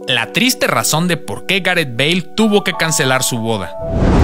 La triste razón de por qué Gareth Bale tuvo que cancelar su boda.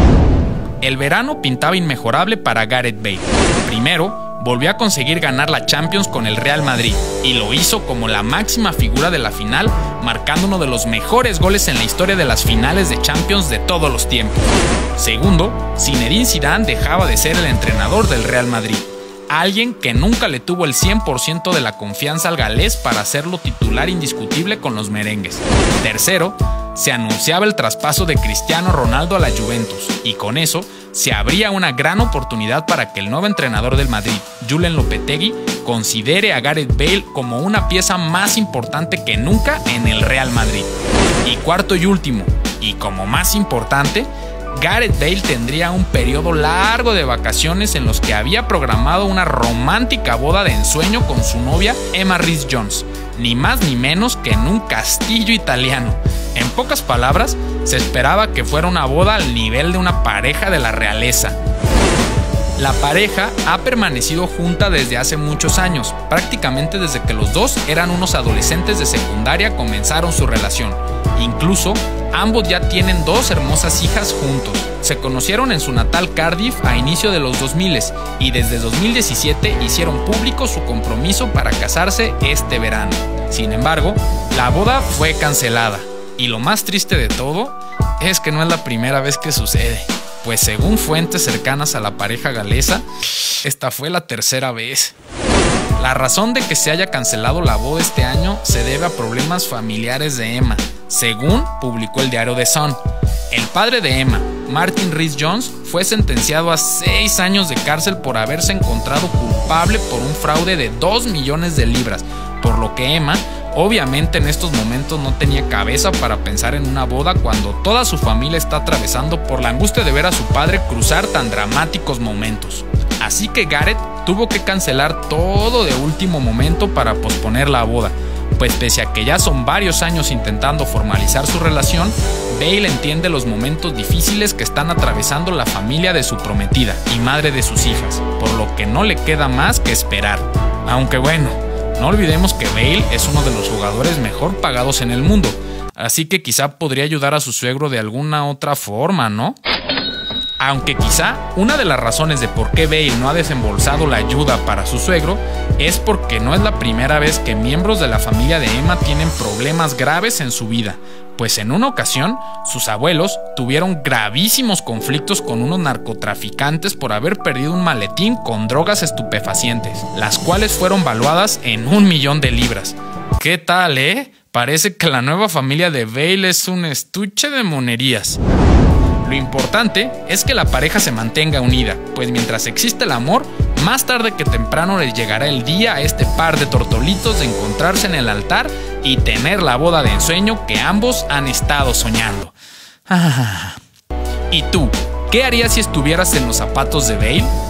El verano pintaba inmejorable para Gareth Bale. Primero, volvió a conseguir ganar la Champions con el Real Madrid y lo hizo como la máxima figura de la final, marcando uno de los mejores goles en la historia de las finales de Champions de todos los tiempos. Segundo, Zinedine Zidane dejaba de ser el entrenador del Real Madrid, alguien que nunca le tuvo el 100% de la confianza al galés para hacerlo titular indiscutible con los merengues. Tercero, se anunciaba el traspaso de Cristiano Ronaldo a la Juventus y con eso se abría una gran oportunidad para que el nuevo entrenador del Madrid, Julen Lopetegui, considere a Gareth Bale como una pieza más importante que nunca en el Real Madrid. Y cuarto y último, y como más importante, Gareth Bale tendría un periodo largo de vacaciones en los que había programado una romántica boda de ensueño con su novia Emma Rhys-Jones, ni más ni menos que en un castillo italiano. En pocas palabras, se esperaba que fuera una boda al nivel de una pareja de la realeza. La pareja ha permanecido junta desde hace muchos años, prácticamente desde que los dos eran unos adolescentes de secundaria comenzaron su relación. Incluso, ambos ya tienen dos hermosas hijas juntos. Se conocieron en su natal Cardiff a inicio de los 2000 y desde 2017 hicieron público su compromiso para casarse este verano. Sin embargo, la boda fue cancelada. Y lo más triste de todo es que no es la primera vez que sucede, pues según fuentes cercanas a la pareja galesa, esta fue la tercera vez. La razón de que se haya cancelado la boda este año se debe a problemas familiares de Emma, según publicó el diario The Sun. El padre de Emma, Martin Rhys-Jones, fue sentenciado a 6 años de cárcel por haberse encontrado culpable por un fraude de 2 millones de libras, por lo que Emma obviamente en estos momentos no tenía cabeza para pensar en una boda cuando toda su familia está atravesando por la angustia de ver a su padre cruzar tan dramáticos momentos. Así que Gareth tuvo que cancelar todo de último momento para posponer la boda, pues pese a que ya son varios años intentando formalizar su relación, Bale entiende los momentos difíciles que están atravesando la familia de su prometida y madre de sus hijas, por lo que no le queda más que esperar. Aunque bueno, no olvidemos que Bale es uno de los jugadores mejor pagados en el mundo, así que quizá podría ayudar a su suegro de alguna otra forma, ¿no? Aunque quizá una de las razones de por qué Bale no ha desembolsado la ayuda para su suegro es porque no es la primera vez que miembros de la familia de Emma tienen problemas graves en su vida, pues en una ocasión sus abuelos tuvieron gravísimos conflictos con unos narcotraficantes por haber perdido un maletín con drogas estupefacientes, las cuales fueron valuadas en 1 millón de libras. ¿Qué tal, Parece que la nueva familia de Bale es un estuche de monerías. Lo importante es que la pareja se mantenga unida, pues mientras existe el amor, más tarde que temprano les llegará el día a este par de tortolitos de encontrarse en el altar y tener la boda de ensueño que ambos han estado soñando. ¿Y tú? ¿Qué harías si estuvieras en los zapatos de Bale?